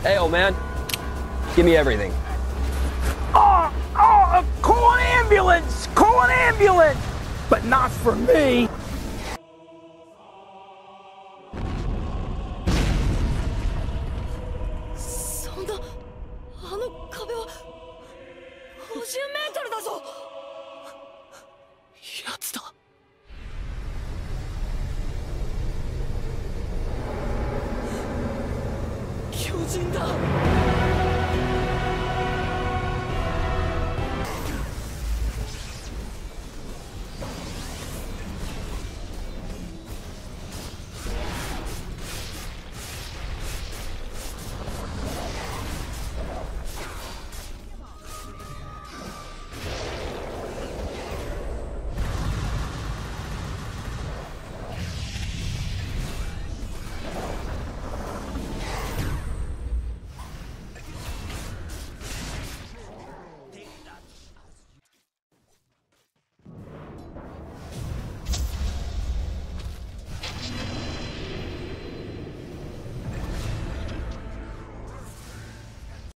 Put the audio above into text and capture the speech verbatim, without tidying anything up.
Hey, old man. Give me everything. Oh, oh, call an ambulance! Call an ambulance! But not for me. そんな、あの壁はごじゅうメートルだぞ。やつだ。巨人だ。